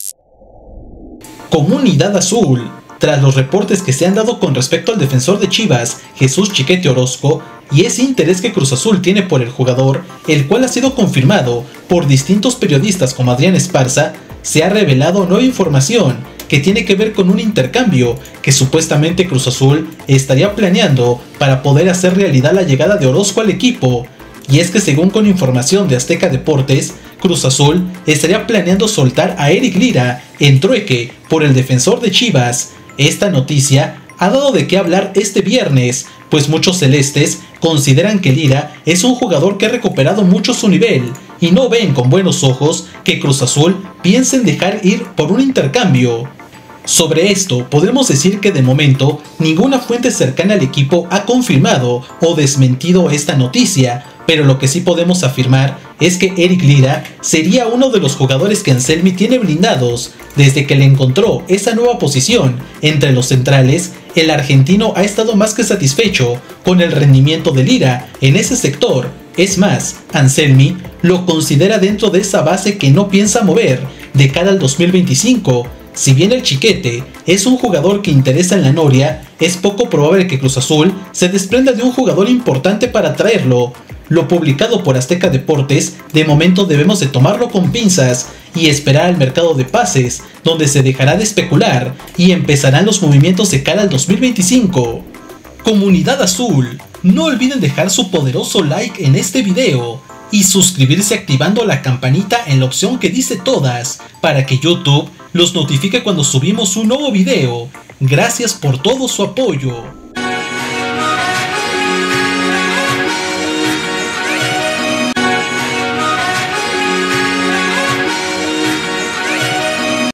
Comunidad Azul. Tras los reportes que se han dado con respecto al defensor de Chivas, Jesús Chiquete Orozco, y ese interés que Cruz Azul tiene por el jugador, el cual ha sido confirmado por distintos periodistas como Adrián Esparza, se ha revelado nueva información que tiene que ver con un intercambio que supuestamente Cruz Azul estaría planeando para poder hacer realidad la llegada de Orozco al equipo. Y es que según con información de Azteca Deportes, Cruz Azul estaría planeando soltar a Eric Lira en trueque por el defensor de Chivas. Esta noticia ha dado de qué hablar este viernes, pues muchos celestes consideran que Lira es un jugador que ha recuperado mucho su nivel y no ven con buenos ojos que Cruz Azul piense en dejar ir por un intercambio. Sobre esto, podemos decir que de momento ninguna fuente cercana al equipo ha confirmado o desmentido esta noticia, pero lo que sí podemos afirmar es que Eric Lira sería uno de los jugadores que Anselmi tiene blindados. Desde que le encontró esa nueva posición entre los centrales, el argentino ha estado más que satisfecho con el rendimiento de Lira en ese sector. Es más, Anselmi lo considera dentro de esa base que no piensa mover de cara al 2025. Si bien el Chiquete es un jugador que interesa en la Noria, es poco probable que Cruz Azul se desprenda de un jugador importante para traerlo. Lo publicado por Azteca Deportes, de momento debemos de tomarlo con pinzas y esperar al mercado de pases, donde se dejará de especular y empezarán los movimientos de cara al 2025. Comunidad Azul, no olviden dejar su poderoso like en este video y suscribirse activando la campanita en la opción que dice todas, para que YouTube los notifique cuando subimos un nuevo video. Gracias por todo su apoyo.